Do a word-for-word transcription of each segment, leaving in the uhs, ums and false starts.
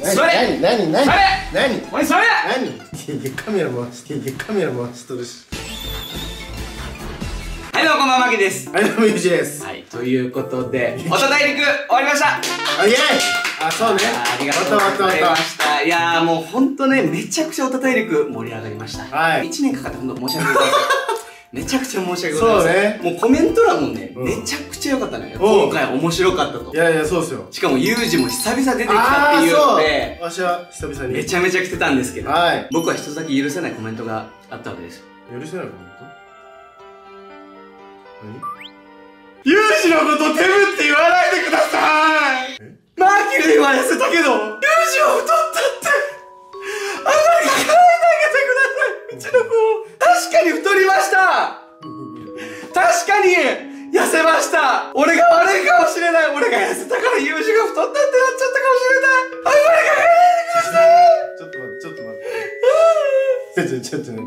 座れ何何何座れ何お前座れ何カメラ回してカメラ回しとるし。 はいどうもこんばんは、マキです。 はいどうもゆうじです。 はい、ということで音大陸終わりました。 あ、イエイ。あ、そうね。 ありがとうございました。いやーもうほんとね、めちゃくちゃ音大陸盛り上がりました。はい、いちねんかかってほんと申し訳ございません。めちゃくちゃ申し訳ございません。そうね。もうコメント欄もね、めちゃくちゃ良かったのよ。今回面白かったと。いやいや、そうですよ。しかもユージも久々出てきたっていうので、わしは久々にめちゃめちゃ来てたんですけど、僕は一つだけ許せないコメントがあったわけですよ。許せないコメント？何？ユージのことデブって言わないでください。マーキュリーは痩せたけどユージは太ったって、あんまり書かないであげてください。うちの子確かに太りました。確かに痩せました。俺が悪いかもしれない。俺が痩せたからユージが太ったってなっちゃったかもしれない。あんまり書かないでください。ちょっと待ってちょっと待ってちょっとちょっと待って、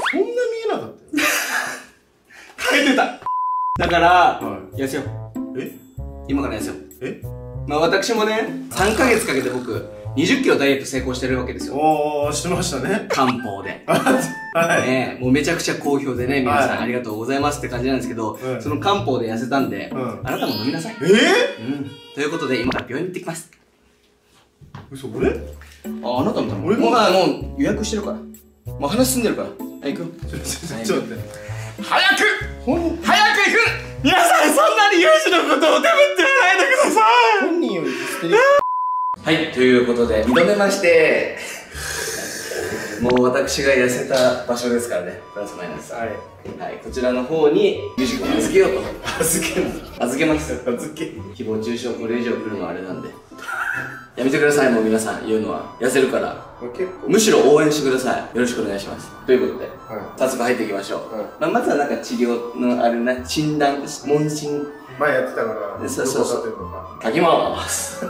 そんな見えなかったよ。書いてた。だから、痩せよう。え？今から痩せよう。え？まあ私もね、さんかげつかけて僕、にじゅっキロダイエット成功してるわけですよ。おー、してましたね。漢方で。はい。ね、もうめちゃくちゃ好評でね、皆さんありがとうございますって感じなんですけど、その漢方で痩せたんで、あなたも飲みなさい。えぇ？うん。ということで、今から病院に行ってきます。嘘、俺？あ、あなたも多分。俺もまあもう予約してるから。もう話進んでるから。はい、行くよ。ちょっと待って。早く早く行く。皆さんそんなにユージのことをデブって言わないでください。本人よりディスってる。はい、ということで認めましてもう私が痩せた場所ですからね、プラスマイナス。はい、はい、こちらの方にユージ君を預けようと。預ける預けます。預け誹謗中傷これ以上来るのはあれなんでやめてください。もう皆さん言うのは痩せるからむしろ応援してください。よろしくお願いします。ということで、はい、早速入っていきましょう。はい、まあ、まずはなんか治療のあるな、診断、問診前やってたからそうそうそう書きまーす。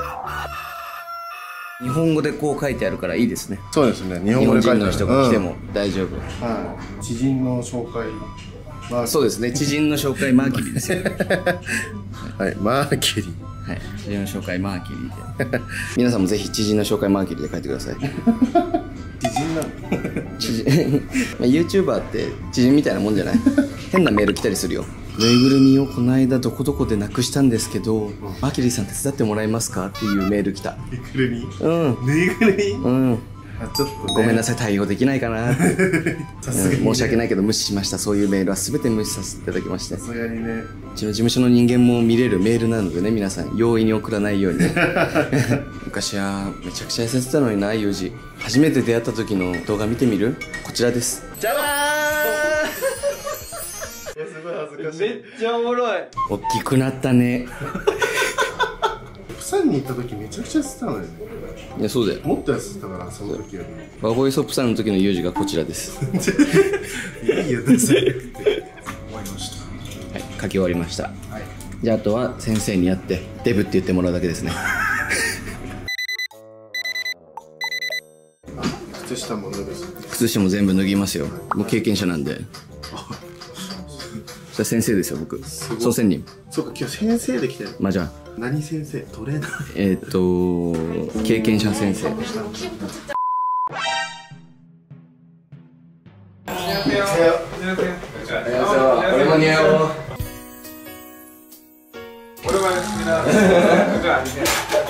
日本語でこう書いてあるからいいですね。そうですね、日本語で書いてある。日本人の人が来ても大丈夫。はい、知人の紹介。そうですね、知人の紹介マーキュリーですよ。はい、マーキュリー。はい、知人の紹介マーキュリーで皆さんもぜひ知人の紹介マーキュリーで書いてください。知人なの？知人YouTuber って知人みたいなもんじゃない？変なメール来たりするよ。ぬいぐるみをこの間どこどこでなくしたんですけど、マーキュリーさん手伝ってもらえますかっていうメール来た。ぬいぐるみ？うん。ぬいぐるみ？うん。ちょっとごめんなさい、対応できないかな。申し訳ないけど無視しました。そういうメールは全て無視させていただきまして。さすがにね。うちの事務所の人間も見れるメールなのでね、皆さん容易に送らないように。昔はめちゃくちゃ痩せてたのにな、ユージ。初めて出会った時の動画見てみる？こちらです。じゃらーん。いや、すごい恥ずかしい。めっちゃおもろい。大きくなったね。プサンに行った時めちゃくちゃ痩せてたのよね。いや、そうだよ。もっと痩せてたから、その時より。バーボーイソップさんの時のユージがこちらです。いいよ、出せなくて。終わりました。はい、書き終わりました。はい、じゃあ、あとは先生に会って、デブって言ってもらうだけですね。靴下も脱ぐ。靴下も全部脱ぎますよ。もう経験者なんで。それ先生ですよ、僕。総専任。そうか、今日先生で来てる。まあ、じゃあ。何先生？トレーナー？えっと経験者先生。안녕하세요.안녕하세요.오랜만이에요. 오랜만이었습니다. 그거 아니세요?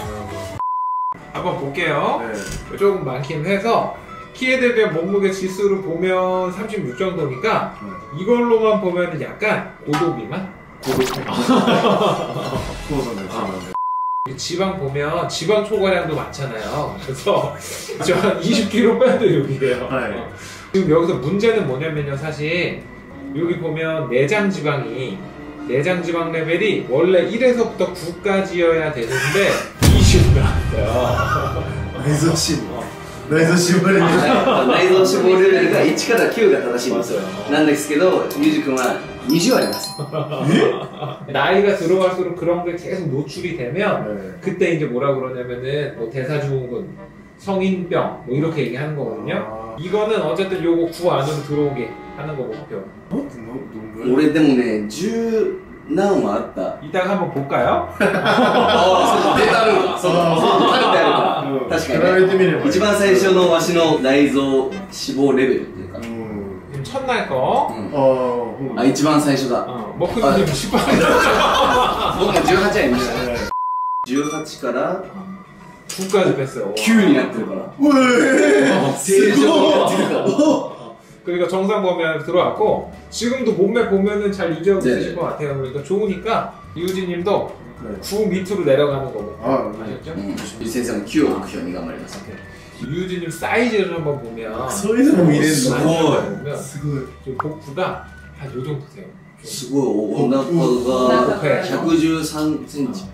한번 볼게요. 네. 조금 많긴 해서 키에 대비한 몸무게 지수를 보면 삼십육 정도니까 네. 이걸로만 보면 약간 고도비만? 지방 보면 지방 초과량도 많잖아요. 그래서 저 한 이십 킬로그램 빼도 여기에요. 네. 지금 여기서 문제는 뭐냐면요, 사실 여기 보면 내장 지방이 내장 지방 레벨이 원래 일에서부터 구까지여야 되는데 이십 나왔어요. 나이소 십. 나이소 십レベル。内臓脂肪レベルがいちからきゅうが正しいんですよ。なんですけど、ユージ君はにじゅうあります。나이가 들어갈수록 그런 게 계속 노출이 되면 네. 그때 이제 뭐라 그러냐면은 뭐 대사증후군, 성인병 뭐 이렇게 얘기하는 거거든요. 아. 이거는 어쨌든 요거 구 안으로 들어오게 하는 거 목표. 어? 올해 때문에 십何はあった。이따가 한번 볼까요? 어, 대단한 거. 다른 데 確かにね。一番最初のわしの内臓脂肪レベルっていうか。 첫날 거. 응. 아, 이치반 사이쇼다. 어, 뭐 근데 십팔. 뭔가 십팔ありましたね. 십팔から 구까지 뺐어요. 구になってるから. 왜? 대전. 그러니까 정상 범위 들어왔고 지금도 몸매 보면은 잘 유지하실 것 같아요. 그러니까 좋으니까 유진님도 구 밑으로 내려가는 거고. 아, 아셨죠? 음, 이 선생은 구を目標に頑張ります. 유진님 사이즈를 한번 보면 소리도 미래인다. 보면 지금 복부가 한 요 정도 돼요. すごいお腹が백십삼 센티미터.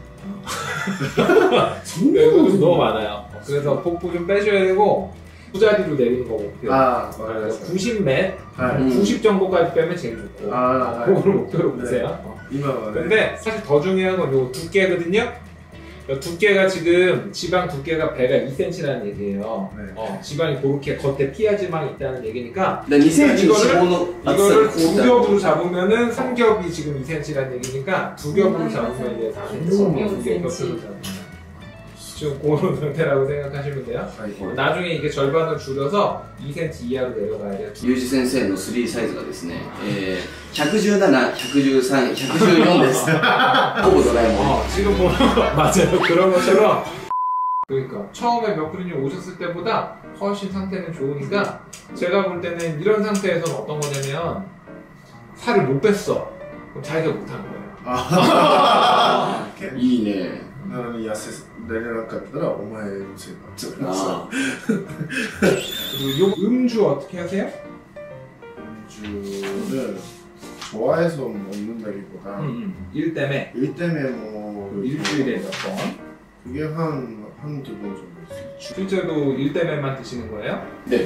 네, 너무 많아요. 그래서 복부 좀 빼셔야 되고 부자리로 내리는 거 목표. 아, 구십 맷, 음. 구십 정도까지 빼면 제일 좋고. 아, 그걸 목표로 보세요. 네. 어. 근데 사실 더 중요한 건 요 두께거든요. 두께가 지금 지방 두께가 배가 이 센티미터라는 얘기예요. 네. 어, 지방이 그렇게 겉에 피하 지방이 있다는 얘기니까 네, 이 센티미터 이거를, 이거를 두 겹으로 잡으면은 삼 겹이 지금 이 센티미터라는 얘기니까 두 겹으로 잡으면 이제 사 센티미터 두 개 겹으로 잡으면 지금 그런 상태라고 생각하시면 돼요. 어, 나중에 이게 절반을 줄여서 이 센티미터 이하로 내려가야 돼요. 유지 선생의 삼サイズがですね、えー、백십칠, 백십삼, 백십사です.ほぼドラえもん. 어, 지금 뭐 맞아요. 그런 것처럼. 그러니까 처음에 몇프리님 오셨을 때보다 훨씬 상태는 좋으니까 제가 볼 때는 이런 상태에서는 어떤 거냐면 살을 못 뺐어. 그럼 자기가 못한 거예요. 아, いいね. なのに痩せられなかったらお前のせいだって言われました。 그리고 요 음주 어떻게 하세요? 음주를 좋아해서 먹는다기보다 음, 일 때문에 일 때문에 뭐 일주일에 몇 번? 그게 한 한두 번 정도 있어요. 실제로 일 때문에만 드시는 거예요? 네.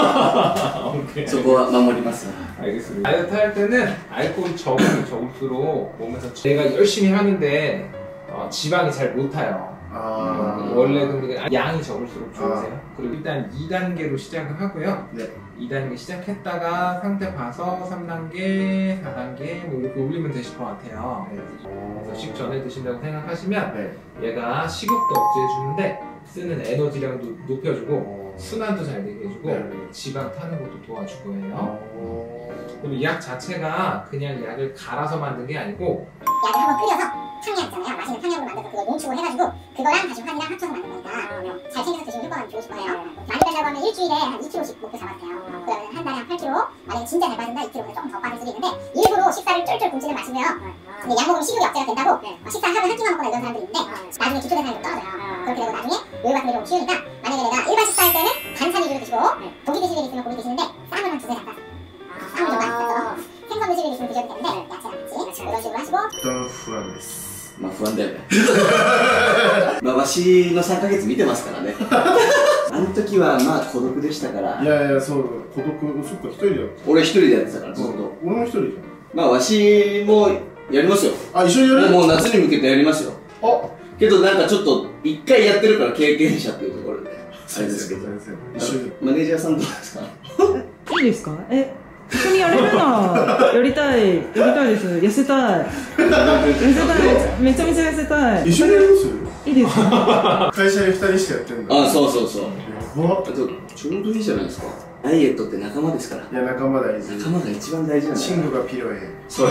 오케이. そこは守ります. 알겠습니다. 다이어트 할 때는 알코올이 적으면 적을수록 몸에서 내가 열심히 하는데 어, 지방이 잘 못 타요. 아 음, 원래 근데 양이 적을수록 좋으세요. 아. 그리고 일단 이 단계로 시작을 하고요. 네. 이 단계 시작했다가 상태 봐서 삼 단계, 사 단계 뭐 이렇게 올리면 되실 것 같아요. 네. 그래서 식전에 드신다고 생각하시면 네. 얘가 식욕도 억제해주는데 쓰는 에너지량도 높여주고 오. 순환도 잘 되게 해주고 네. 지방 타는 것도 도와주고요. 그리고 이 약 자체가 그냥 약을 갈아서 만든 게 아니고 약을 한번 끓여서 탕약 있잖아요. 맛있는 탕약으로 만들어서 그걸 농축을 해가지고 그거랑 다시 환이랑 합쳐서 만든 거니까 잘 챙겨서 드시면 효과가 좋으실 거예요. 많이 뺀다고 하면 일주일에 한 이 킬로그램씩 목표 잡았어요. 그러면 한 달에 한 팔 킬로그램, 만약에 진짜 잘 빠진다 이 킬로그램 조금 더 빠질 수도 있는데 일부러 식사를 쫄쫄 굶지는 마시고요. 근데 약 먹으면 식욕이 억제가 된다고 식사 하루에 한 끼만 먹거나 이런 사람들이 있는데 나중에 기초 대사량이 좀 떨어져요. 그렇게 되고 나중에 요요 같은 게 좀 쉬우니까 만약에 내가 일반 식사할 때는 반찬 위주로 드시고 고기 드실 일 있으면 고기 드시는데 쌈을 한 두세 장 싸서 쌈을 좀 많이 싸서 생선 드실 일 있으면 드셔도 되는데 야채랑 같이 이런 식으로 하시고 일단不安です。 まあ不安だよね。まあわしのさんかげつ見てますからね。あの時はまあ孤独でしたから。 いやいやそう孤独そっか一人だよ。 俺一人でやってたからずっと。 俺も一人じゃん。 まあわしもやりますよ。 あ一緒にやる？ もう夏に向けてやりますよ。 あけどなんかちょっと一回やってるから経験者っていうところであれですけど。 一緒に。 マネージャーさんどうですか？ いいですか？え。一緒にやれるならやりたい、やりたいです。痩せたい。痩せたい。めちゃめちゃ痩せたい。 一緒にやりますいいですか？ 会社に二人してやってんだ。 あ、そうそうそう。 やば。 あとちょうどいいじゃないですか。ダイエットって仲間ですから。 いや仲間大事。 仲間が一番大事なんだ。 チングがピロエ。 そう。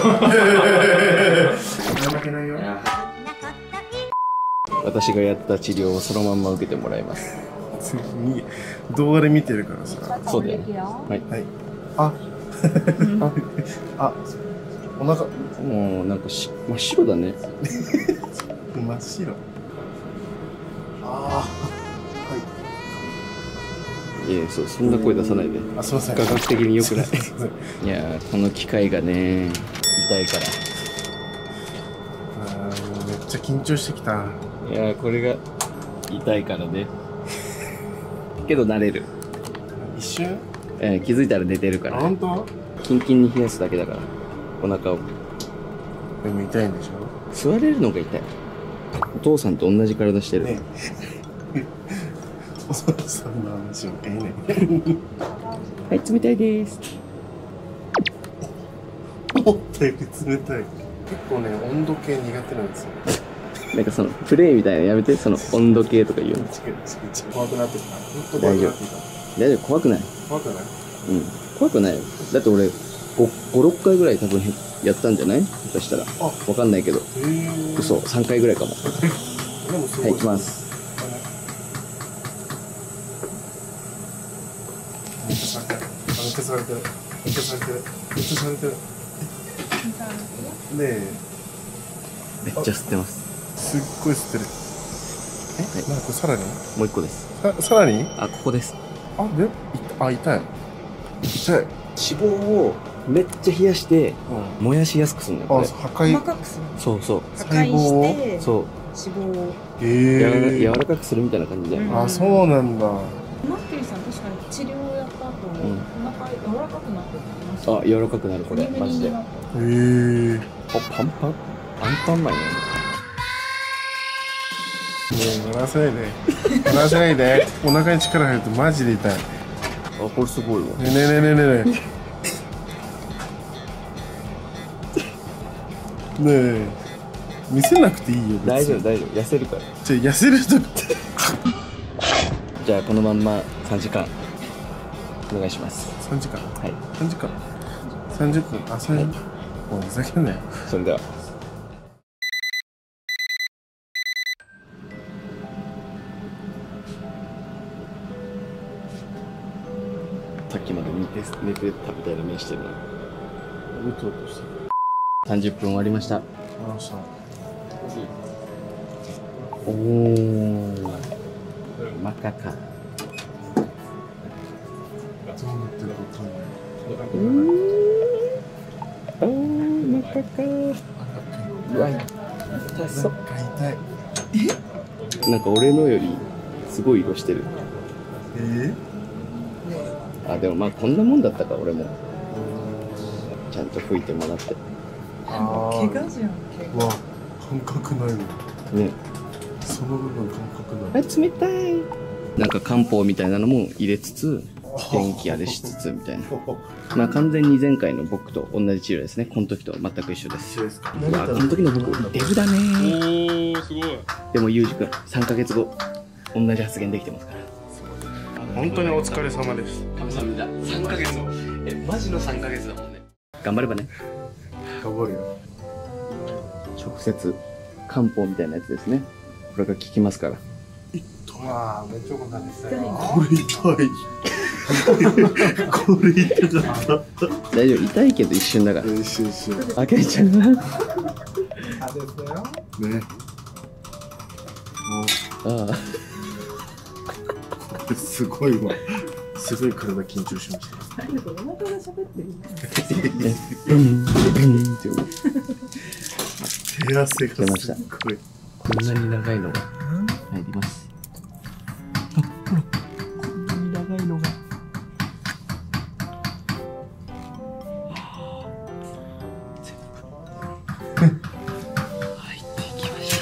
負けないよ。 私がやった治療をそのまんま受けてもらいます。 動画で見てるからさ。 そうだよね。はい。 はい。あ。あ、お腹もうなんかし真っ白だね。 真っ白。ああ、 はい。いや、そうそんな声出さないで。 あ、すみません。 科学的に良くない。いやこの機械がね痛いから。 ああ、もうめっちゃ緊張してきた。 いやこれが痛いからね。けど慣れる。 一瞬。 えー、気づいたら寝てるから。 本当？ キンキンに冷やすだけだから。お腹を。 でも痛いんでしょ？ 座れるのが痛い。お父さんと同じ体してる。ね、 お父さんの話もええね。 はい、冷たいです。 思ったより冷たい。結構ね、温度計苦手なんですよ。 なんかそのプレイみたいなのやめて、その温度計とか言うの。 怖くなってきた。ほんと怖くなってきた。 大丈夫、怖くない。 怖くない？ うん、怖くないよ。だって俺ご、ろっかいぐらい多分やったんじゃない？下手したら。わかんないけど。 へー。 嘘、さんかいぐらいかも。 でもすごはい、行きます。 めっちゃされてる。めっちゃされてる。めっちゃされてる。めっちゃされてる。ねえ。 めっちゃ吸ってます。 すっごい吸ってる。え、なんかこれさらに？ もう一個です。 さ、さらに？ あ、ここです。 あ、で、いあ、痛い。痛い。 脂肪をめっちゃ冷やしてうん。 燃やしやすくするのよ、こあ、 れ。 破壊。 細かくする。 そうそう。 破壊してそう。 脂肪を。 やわらへえ。 柔らかくするみたいな感じで。 うんあ、そうなんだ。 マッキーさん確かに治療をやった後、 うんお腹柔らかくなってました。 あ、柔らかくなる、これ。マジで。あ、 ムニムニになったへえ。 パンパンアンパンマンやね。 ねえ、笑わせないで。笑わせないで。お腹に力入るとマジで痛い。ねあ、これすごいわ。 えねえねえねえねえねえ。ねえ。見せなくていいよ。別に大丈夫、大丈夫。痩せるから。 じゃあ痩せる人って。 じゃあ、このまんまさんじかん。お願いします。 さんじかん。 はい。 さんじかん。さんじゅっぷん。あ、さん。もうふざけんなよ。 それでは。さっきまで寝て、寝て食べたいラーメンしてるの。 うとうとしてる。 さんじゅっぷん終わりました。 あのさ。 おー。マカか。 どうなってるかわかんない。 うーん。おー、マカか。うわ、痛そう。 なんか痛い。 なんか俺のよりすごい色してる。 えあ、でもまあこんなもんだったか、俺も。ちゃんと拭いてもらって。 ああ。 怪我じゃん。 うわ、感覚ないわ。 ね。 その部分感覚ない。 あ、冷たい。なんか漢方みたいなのも入れつつ、電気あれしつつみたいな。まあ完全に前回の僕と同じ治療ですね。この時と全く一緒です。 一緒ですか。 うわ、この時の僕、デブだねー。 おー、すごい。 でも、ゆうじくん、さんかげつご、同じ発言できてますから。 本当にお疲れ様です。 神様だ。さんかげつも。え、マジのさんかげつだもんね。頑張ればね。 頑張るよ。 直接、漢方みたいなやつですね。これが効きますから。 わあ、めっちゃよかったです痛いのこれ痛い。これ痛かった。 大丈夫、痛いけど一瞬だから。 一瞬一瞬。 あけちゃんはあれだよ。 ね。もああ。 う、すごいわ。すごい体緊張しました。 なんかお腹が喋ってる。 ねブンブンって手汗が出ましたすっごい。 こんなに長いのが入ります。あ、ほら、こんなに長いのが。全部入っていきました。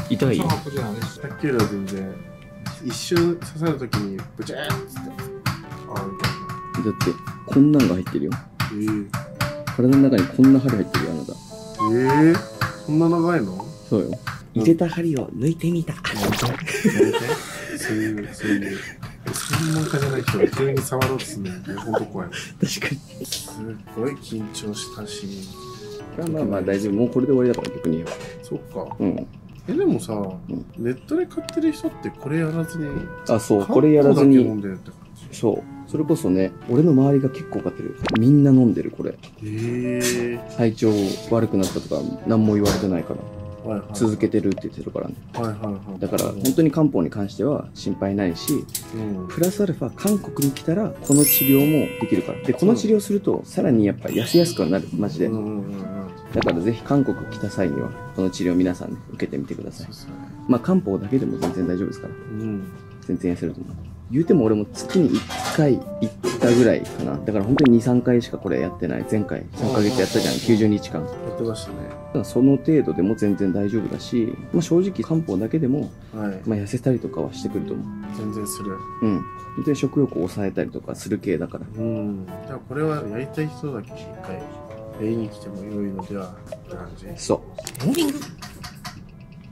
痛い？ そう、こちらです。 さっきよりは全然、一瞬刺さるときに、ブチャーッつって。ああ、みたいな。 だってこんなんが入ってるよ。 ええ体の中にこんな針入ってるよ、あなた。 ええそんな長いの？ そうよ。入れた針を抜いてみた。 やめて。やめて。そういう、そういう。専門家じゃない人が急に触ろうとするのってほんと怖い。 確かに。 すっごい緊張したし。 まあまあまあ大丈夫。もうこれで終わりだから逆に言えば。 そっか。 うん。 え、でもさ、 んネットで買ってる人ってこれやらずに、 あ、そう。これやらずに。 漢方だけ飲んでるって感じ。 そう。それこそね、俺の周りが結構買ってる。みんな飲んでる、これ。 へえ体調悪くなったとか何も言われてないから。 ー。はいはい。 続けてるって言ってるからね。 はいはいはい。 だから本当に漢方に関しては心配ないし、 うん。 プラスアルファ韓国に来たらこの治療もできるから。で、この治療するとさらにやっぱ痩せやすくはなる。マジで。 うんうんうんうん。 だからぜひ韓国来た際にはこの治療皆さんね、受けてみてくださいそう。っすね。 まあ漢方だけでも全然大丈夫ですから。 うん。 全然痩せると思う。言うても俺も月にいっかい行ったぐらいかな。だから本当にに、さんかいしかこれやってない。前回さんかげつやったじゃん。きゅうじゅうにちかん。だかやってましたね。 らその程度でも全然大丈夫だし、まあ正直漢方だけでも、 はい。 まあ痩せたりとかはしてくると思う。 全然する。 うん。本当に食欲を抑えたりとかする系だから。 うん。だからこれはやりたい人だけ一回、やりに来ても良いのではって感じ。 そう。モーニング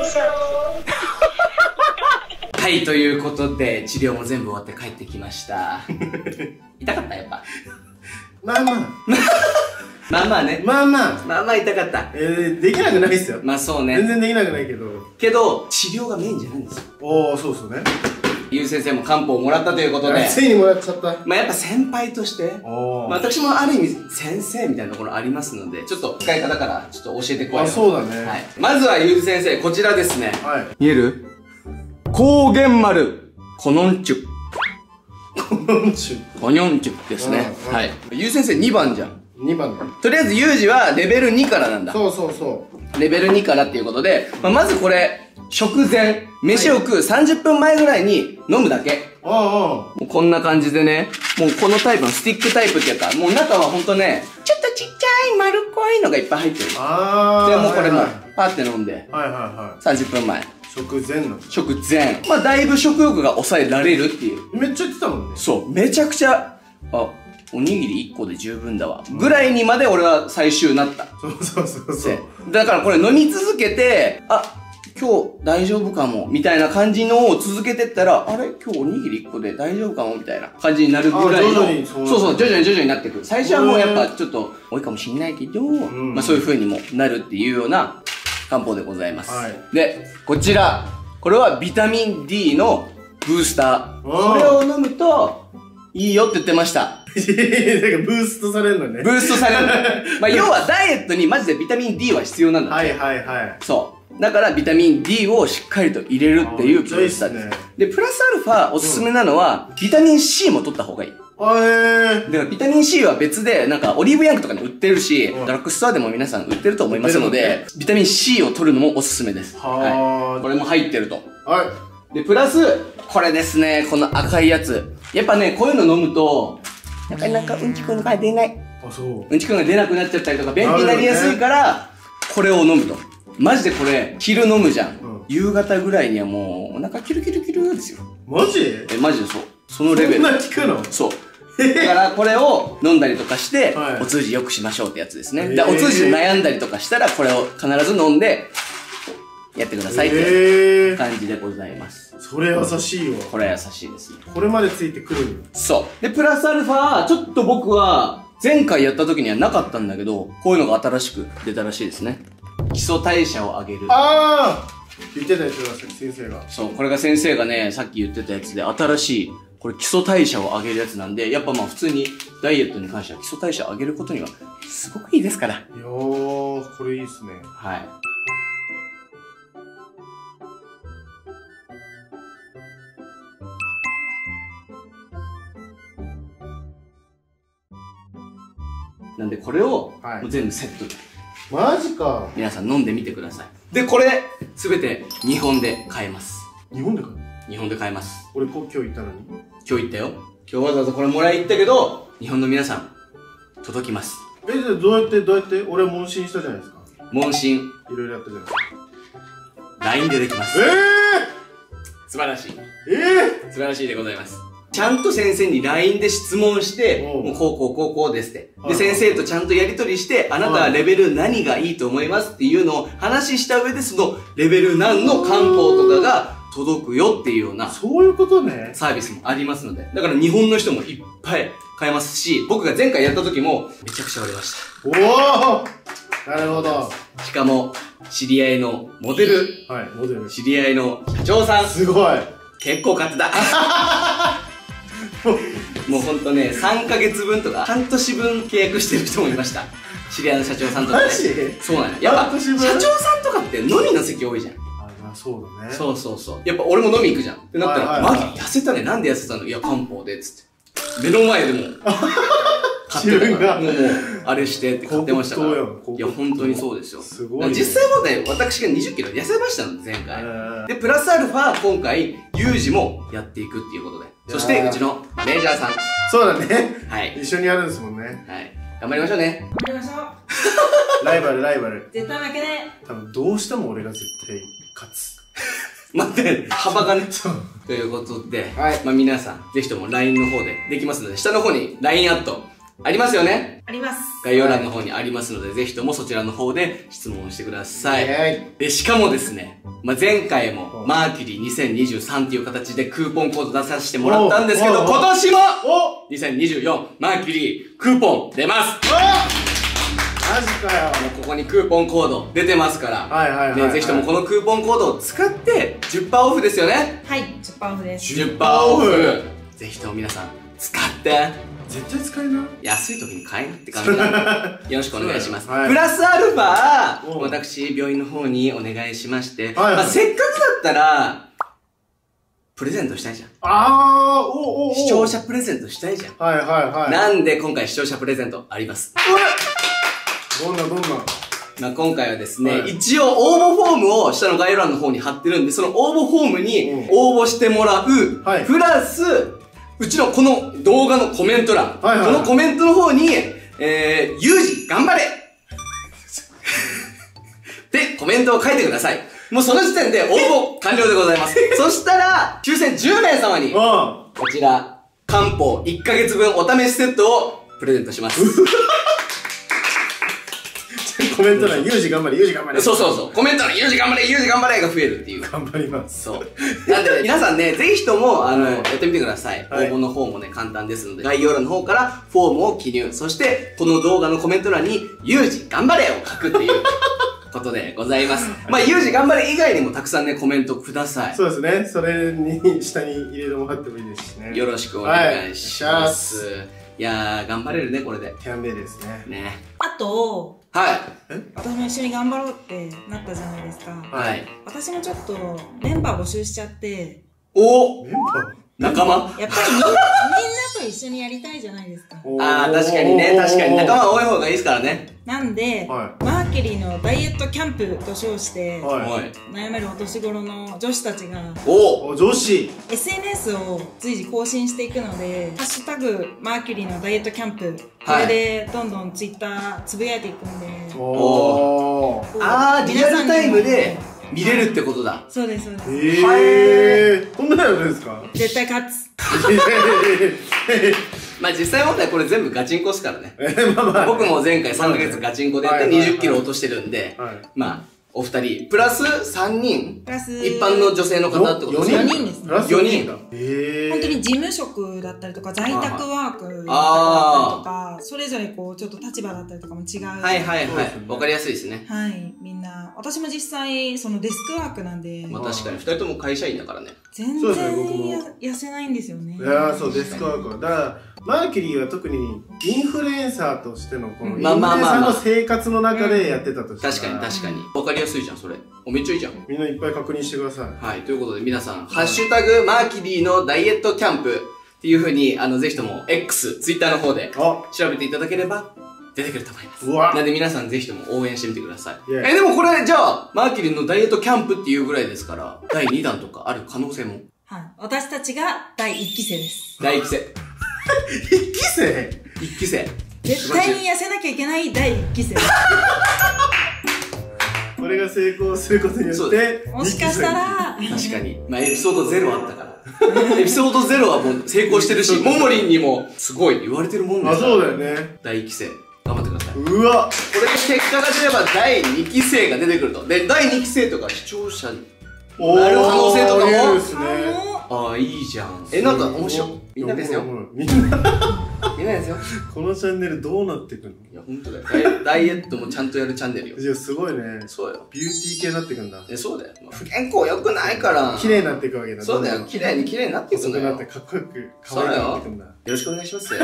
しょう。 はい、ということで、治療も全部終わって帰ってきました。痛かったやっぱ。 まあまあ。 まあまあね。 まあまあ。 まあまあ痛かった。 えー、できなくないっすよ。 まあそうね。 全然できなくないけど。 けど、治療がメインじゃないんですよ。 おー、そうっすね。 ゆう先生も漢方をもらったということで。 ついにもらっちゃった。 まあやっぱ先輩として、 おー。 まあ私もある意味先生みたいなところありますので、ちょっと使い方からちょっと教えてこいよ。 あ、そうだね。 はい。まずはゆう先生、こちらですね。 はい。 見える？高原丸、コノンチュ。 コノンチュ。 コニョンチュですね。 うんうんはい。ゆう先生にばんじゃん。 にばんだ。 とりあえずユージはレベルにからなんだ。 そうそうそレベルにからっていうことで、まあ、まずこれ、食前、飯を食うさんじゅっぷんまえぐらいに飲むだけ。 う。ああ、 もうこんな感じでね、もうこのタイプのスティックタイプっていうか、もう中はほんとね、ちょっとちっちゃい丸っこいのがいっぱい入ってる。 ああ。 で、もうこれもはい、 パーって飲んで、 はいはいはさんじゅっぷんまえ。 い。食前の。 食前。まあだいぶ食欲が抑えられるっていう。 めっちゃ言ってたもんね。 そう、めちゃくちゃ、あ、おにぎりいっこで十分だわ。ぐらいにまで俺は最終なった。 そうそうそうそう。 だからこれ飲み続けて、あ、今日大丈夫かも、みたいな感じのを続けてったら、あれ今日おにぎりいっこで大丈夫かもみたいな感じになるぐらいの。 あ徐々にそうそうそう、徐々に徐々になっていく。最初はもうやっぱちょっと多いかもしんないけど、 んまあそういう風にもなるっていうような漢方でございます。 はい。 で、こちら。これはビタミン D のブースター。 おーこれを飲むと、いいよって言ってました。 なんかブーストされるのね。 ブーストされる。まあ要はダイエットにマジでビタミン D は必要なんだって。 はいはいはい。 そう。だからビタミン D をしっかりと入れるっていうプロセスです。 ね。 で、プラスアルファおすすめなのは、ビタミン C も取った方がいい。 あえだからビタミン C は別で、なんかオリーブヤングとかに売ってるし、 うんドラッグストアでも皆さん売ってると思いますので、ビタミン C を取るのもおすすめです。 ははい。これも入ってると。 ー。はい。 で、プラス、これですね、この赤いやつ。やっぱね、こういうの飲むと、なかなかうんちくんが出ない。 あ、そう。 うんちくんが出なくなっちゃったりとか、便秘になりやすいから、これを飲むと。マジでこれ、昼飲むじゃん。 うん夕方ぐらいにはもう、お腹キルキルキルですよ。 マジえ、マジでそう。そのレベル。 そんな効くのそう。だからこれを飲んだりとかして、 はいお通じ良くしましょうってやつですね。 へーで、お通じで悩んだりとかしたら、これを必ず飲んで、やってくださいってえー。 感じでございます。 それ優しいわ。 これは優しいですね。 これまでついてくるんよ。 そう。で、プラスアルファ、ちょっと僕は、前回やった時にはなかったんだけど、こういうのが新しく出たらしいですね。基礎代謝を上げる。 ああ言ってたやつだ、先生が。 そう、これが先生がね、さっき言ってたやつで、新しい、これ基礎代謝を上げるやつなんで、やっぱまあ普通にダイエットに関しては基礎代謝を上げることには、すごくいいですから。 いやー、これいいっすね。 はい。なんでこれを、 はいもう全部セットで、 マジか。 皆さん飲んでみてください。で、これ、すべて日本で買えます。 日本でか日本で買えます。 俺こう今日行ったのに。 今日行ったよ。今日わざわざこれもらい行ったけど、日本の皆さん、届きます。 え、じゃあどうやってどうやって俺は問診したじゃないですか。 問診、 いろいろやったじゃないですか。 ライン でできます。 え素晴らしい。 ー、え素晴らしいでございます。ちゃんと先生に ライン で質問して、 おうもうこうこうこうこうですって。で、 はい先生とちゃんとやり取りして、あなたはレベル何がいいと思いますっていうのを話した上で、そのレベル何の漢方とかが届くよっていうようなー、そういうことね。 サービスもありますので。だから日本の人もいっぱい買えますし、僕が前回やった時もめちゃくちゃ売れましおおなるほど。はた。しかも、知り合いのモデル、 い、モデル。 知り合いの社長さん、 すごい。 結構買ってた。もうほんとね、さんかげつぶんとか、半年分契約してる人もいました。知り合いの社長さんとか、ね。 マジそうなのよ。やっぱ、 半年分社長さんとかって飲みの席多いじゃん。 あ、まあそうだね。 そうそうそう。やっぱ俺も飲み行くじゃん。ってなったら、 はいはいはいマギ痩せたね。なんで痩せたの？いや、漢方で、つって。目の前でも、買ってた自分がから。もう、もう、あれしてって買ってましたから。 広告塔よいや、本当にそうですよ。 すごいね実際問題、私がにじゅっキロ痩せましたので、前回。 えーで、プラスアルファ、今回、ユージもやっていくっていうことで。そして、 いやーうちのマネージャーさん。 そうだね。 はい。 一緒にやるんですもんね。 はい。頑張りましょうね。 頑張りましょう。 ライバル、ライバル。 絶対負けね多分どうしても俺が絶対勝つ。 待って、幅がね。 そう。 ということで、 はいまあ皆さん、ぜひとも ライン の方でできますので、下の方に ライン アットありますよね。 あります。 概要欄の方にありますので、ぜひともそちらの方で質問してください。 はい。 で、しかもですね、まあ、前回もマーキュリーにせんにじゅうさんっていう形でクーポンコード出させてもらったんですけど、 おお今年もおにせんにじゅうよんマーキュリークーポン出ます。 マジかよ。 もうここにクーポンコード出てますから、 はいはいはいはいね、ぜひともこのクーポンコードを使って じゅっパーセント オフですよね。 はい、じゅっパーセントオフです。 じゅっパーセント オフ。ぜひとも皆さん使って絶対使えな。 安い時に買えなって感じなんでよろしくお願いします。 はいプラスアルファおう私病院の方にお願いしまして、 はいはいまあ、せっかくだったらプレゼントしたいじゃん。 あー、おおおお。 視聴者プレゼントしたいじゃん。 はいはいはい。 なんで今回視聴者プレゼントあります。 どんなどんな。 まあ、今回はですね、 はい一応応募フォームを下の概要欄の方に貼ってるんで、その応募フォームにうん応募してもらう、 はいプラス、うちのこの動画のコメント欄、 はいはいこのコメントの方に、えー、ユージ頑張れで、コメントを書いてください。もうその時点で応募完了でございます。そしたら、抽選じゅうめい様に、 うこちら、漢方いっかげつぶんお試しセットをプレゼントします。 ん。コメント欄、ユージ頑張れ、ユージ頑張れ。 そうそうそう。コメントのユージ頑張れ、ユージ頑張れが増えるっていう。 頑張ります。 そう。なんで、皆さんね、ぜひとも、あの、 はいやってみてください。 はい応募の方もね、簡単ですので、概要欄の方からフォームを記入。そして、この動画のコメント欄に、ユージ頑張れを書くっていうことでございます。まあ、ユージ頑張れ以外にもたくさんね、コメントください。 そうですね。それに、下に入れてもらってもいいですしね。 よろしくお願いしはいます。いやー、頑張れるね、これで。 キャンベーですね。 ね。 あと、 はい。 私も一緒に頑張ろうってなったじゃないですか。 はい。 私もちょっとメンバー募集しちゃって、 おメンバ仲間やっぱりみんなみんなと一緒にやりたいじゃないですか。 ーあー、確かにね、確かに仲間多い方がいいですからね。 なんで、 はマーキュリーのダイエットキャンプと称して、 はい。 はい。 悩めるお年頃の女子たちがおお、女子。 エスエヌエス を随時更新していくので、ハッシュタグマーキュリーのダイエットキャンプ、これでどんどんツイッターつぶやいていくんで、 おー。 あー、リアルタイムで見れる。 るってことだ。 そうです、そうです。 えー。こんなのやるんですか？ 絶対勝つ。 まあ実際問題これ全部ガチンコっすからね。 えー、まあまあ。 僕も前回さんかげつガチンコでやってはいはいはいにじゅっキロ落としてるんで、 はい。 まあ、お二人、プラスさんにんプラス、 一般の女性の方ってことですよね。 にんですねプラスよにんだ。えー。 本当に事務職だったりとか、在宅ワークだったりとか、それぞれこう、ちょっと立場だったりとかも違う。 はいはいはいそうですね。 わかりやすいですね。 はい、みんな。私も実際、そのデスクワークなんで、 まあ確かに二人とも会社員だからね。 全そうですね僕も然や痩せないんですよね。 いやーそうデスクワークはだからマーキュリーは特にインフルエンサーとしてのこのインフルエンサまあまあまあまあーの生活の中でやってたとしたら確かに確かに。わかりやすいじゃん、それ。おめっちゃいいじゃん。 みんないっぱい確認してください。 はい、ということで皆さん、ハッシュタグマーキュリーのダイエットキャンプっていう風に、あの、ぜひとも X、Twitter の方であ、 調べていただければ出てくると思います。 うわなんで皆さんぜひとも応援してみてください。 イェイえ、でもこれ、じゃあ、マーキュリーのダイエットキャンプっていうぐらいですから、だいにだんとかある可能性も。 はい。私たちがだいいっきせです。 だいいっきせ。 一期生いっきせ。 絶対に痩せなきゃいけないだいいっきせです。 これが成功することによそうってもしかしたら、 確かに。まあ、エピソードゼロあったから。エピソードゼロはもう成功してるし、ももりんにもすごい言われてるもんですから。 あ、そうだよね。 だいいっきせ。頑張ってください。こうわれで結果が出ればだいにきせが出てくると。で、だいにきせとか視聴者におなる可能性とかもいいですね。 あのああ、いいじゃん。え、なんか面白い。みんなですよ。 みんな、 みんなですよ。 このチャンネルどうなっていくの？ いや、ほんとだよ。ダイダイエットもちゃんとやるチャンネルよ。 いや、すごいね。 そうよ。 ビューティー系になっていくんだ。 え、そうだよ。まあ不健康良くないから。 綺麗になっていくわけだ。 そうだよ。綺麗に綺麗になっていくのよ。 細くなってかっこよく可愛くなっていくんだ。 よろしくお願いしますよ。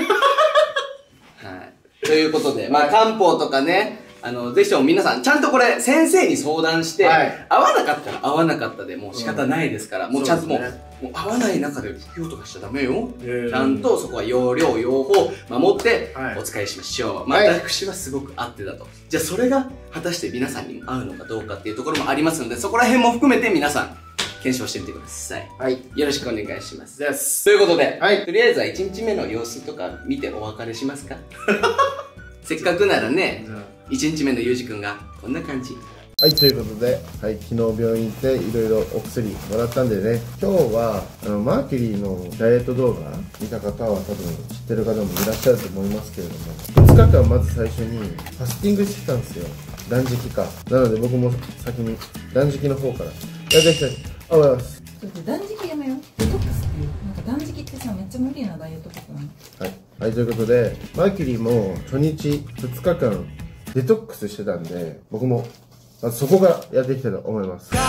はい。ということで、まあ、漢方とかね、あの、ぜひとも皆さん、ちゃんとこれ、先生に相談して、 はい合わなかったら合わなかったでもう仕方ないですから、もうちゃんともう、 そうですもう合わない中で服用とかしちゃダメよ。 えーちゃんとそこは要領、用法、守ってはいお使いしましょう。まあ、 はい私はすごく合ってたと。じゃあ、それが果たして皆さんにも合うのかどうかっていうところもありますので、そこら辺も含めて皆さん、検証してみてください。 はい。 よろしくお願いします。 です。 ということで、 はいとりあえずはいちにちめの様子とか見てお別れしますかせっかくならね、 じゃあ、 いちにちめのゆうじくんがこんな感じ。 はい、ということで、はい、昨日病院行っていろいろお薬もらったんでね、今日はあのマーキュリーのダイエット動画見た方は多分知ってる方もいらっしゃると思いますけれども、ふつかかんまず最初にファスティングしてたんですよ。断食か。なので僕も先に断食の方からやっていきたいと思います。 ちょっと断食やめよう。デトックスっていう。なんか断食ってさ、めっちゃ無理なダイエットことなの。 はい、はい、ということで、マーキュリーも初日ふつかかんデトックスしてたんで、僕もまずそこからやっていきたいと思います。こ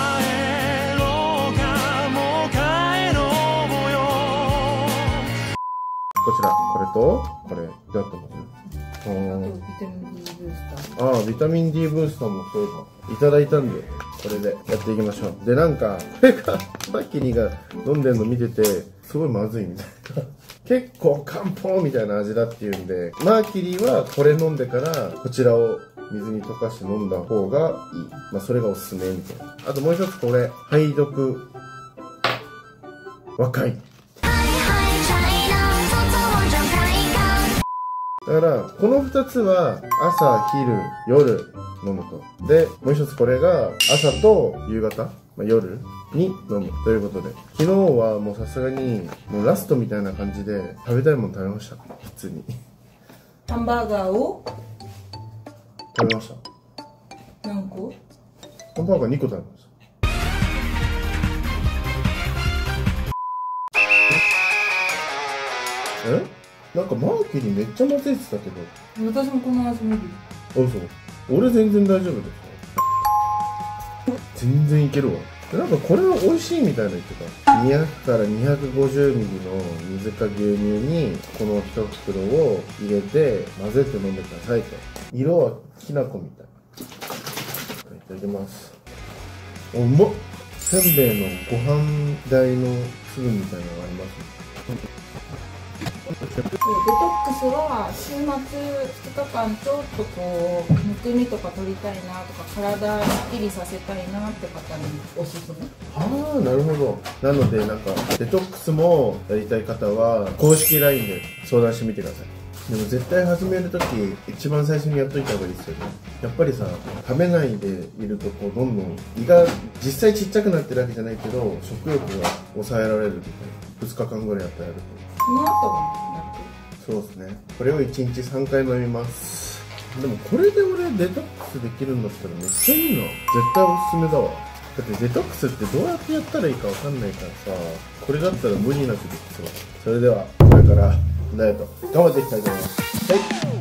ちら、これと、これ、どうやってます？ あとビタミン D ブースター。 ああ、ビタミン D ブースターもそういえばいただいたんで、これでやっていきましょう。で、なんか、これが、マッキリが飲んでるの見てて、すごいまずいみたいな。結構漢方みたいな味だっていうんで、マーキュリーはこれ飲んでから、こちらを水に溶かして飲んだ方がいい。まあ、それがおすすめみたいな。あともう一つこれ、配読、若い。だから、この二つは朝、昼、夜飲むと。で、もう一つこれが朝と夕方、まあ、夜に飲むということで。昨日はもうさすがに、もうラストみたいな感じで食べたいもの食べました。普通に。 ハンバーガーを食べました。 何個？ ハンバーガーにこ食べました。え？なんかマーキュリーめっちゃ混ぜてたけど。 私もこの味無理。 あ、嘘。俺全然大丈夫ですよ。全然いけるわ。なんかこれは美味しいみたいな言ってた。にひゃくからにひゃくごじゅうミリの水か牛乳にこの一袋を入れて混ぜて飲んでくださいと。色はきな粉みたい。いただきます。お、うまっ。せんべいのご飯代の粒みたいなのがありますね。 デトックスは週末ふつかかんちょっとこうむくみとか取りたいなとか体すっきりさせたいなって方におすすめ。 ああ、なるほど。なのでなんかデトックスもやりたい方は公式 ライン で相談してみてください。でも絶対始めるとき一番最初にやっといた方がいいですよね。やっぱりさ、食べないでいるとこうどんどん胃が実際ちっちゃくなってるわけじゃないけど食欲が抑えられるみたいな。ふつかかんぐらいやったらやると。 その後もなく。 そうですね。これをいちにちさんかい飲みます。でもこれで俺デトックスできるんだったらめっちゃいいな。絶対おすすめだわ。だってデトックスってどうやってやったらいいかわかんないからさ、これだったら無理なくできそう。それではこれからダイエット頑張っていきたいと思います。はい。